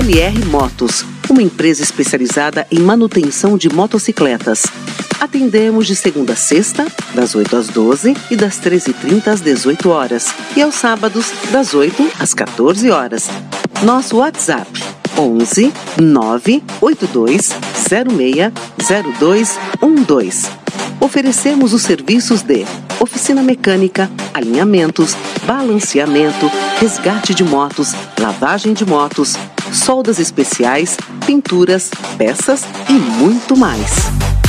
LR Motos, uma empresa especializada em manutenção de motocicletas. Atendemos de segunda a sexta, das 8 às 12 e das 13h30 às 18 horas. E aos sábados, das 8 às 14 horas. Nosso WhatsApp, 11 982 06 0212. Oferecemos os serviços de oficina mecânica, alinhamentos, balanceamento, resgate de motos, lavagem de motos, soldas especiais, pinturas, peças e muito mais.